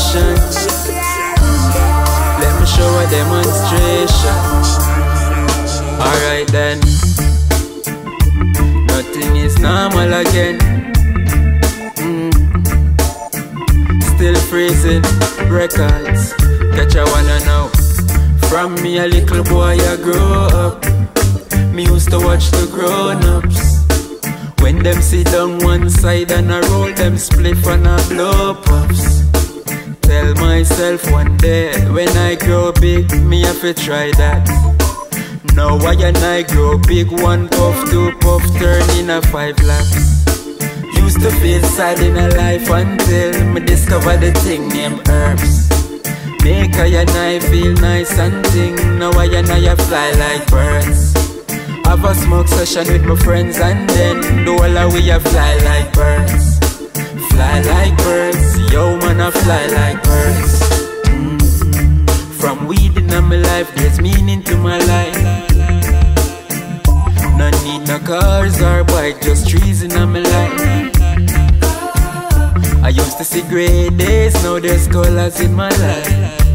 nation. Let me show a demonstration. Alright then. Nothing is normal again. Still freezing records. Catch I wanna know. From me a little boy I grow up. Me used to watch the grown-ups. When them sit down one side and I roll them spliff and I blow puffs. Tell myself one day when I grow big, me have to try that. Now I and I grow big, 1 puff, 2 puff, turn in a 5 laps. Used to feel sad in a life until me discover the thing named herbs. Make I and I feel nice and ting. Now I and I fly like birds. Have a smoke session with my friends and then do all of we a fly like birds. Fly like birds, yo man I fly like birds. From weed in my life, there's meaning to my life. No need no cars or bike, just trees in my life. I used to see great days, now there's colors in my life.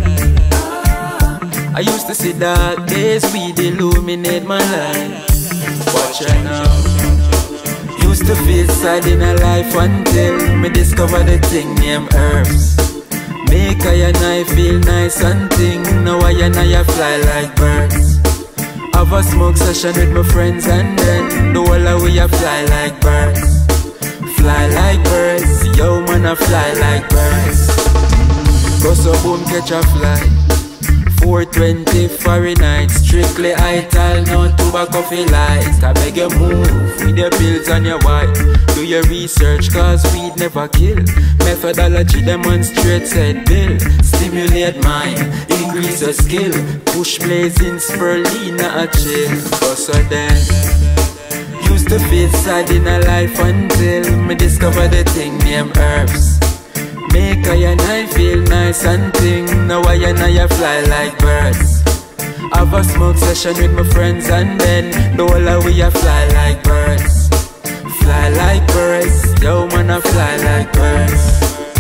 I used to see dark days, weed illuminate my life. Watch out now. Used to feel sad in a life until me discover the thing named herbs. Make I and I feel nice and ting. Now I and I fly like birds. Have a smoke session with my friends and then do all of we a fly like birds. Fly like birds, yo man I fly like birds. Go so boom catch a fly. 420 Fahrenheit, strictly ital, no tobacco feel light. I beg you move with your pills and your wife. Do your research cause weed never kill. Methodology demonstrates said bill. Stimulate mind, increase your skill. Push blazing spirulina a chill. So then used to feel sad in a life until me discover the thing named herbs. Make I and I feel nice and ting. Now I and I fly like birds. Have a smoke session with my friends and then do all of we a fly like birds. Fly like birds, yo man I fly like birds.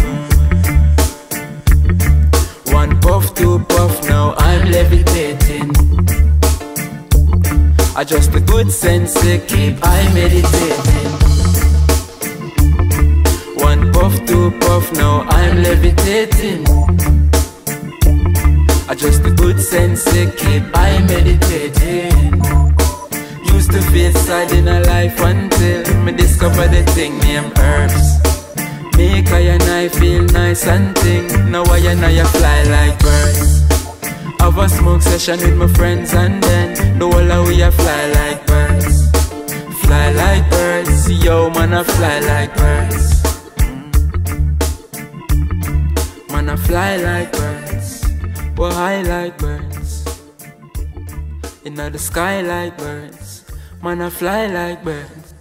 1 puff, 2 puff, now I'm levitating. I just a good sense to keep I meditating. 1 puff, 2 puff, now I'm levitating. I just a good sense to keep I meditating. Used to feel sad in a life until me discover the thing named herbs. Make I and I feel nice and ting. Now I and I fly like birds. Have a smoke session with my friends and then do all of we a fly like birds. Fly like birds, yo man I fly like birds. Man I fly like birds, we're high like birds. In the sky like birds, man I fly like birds.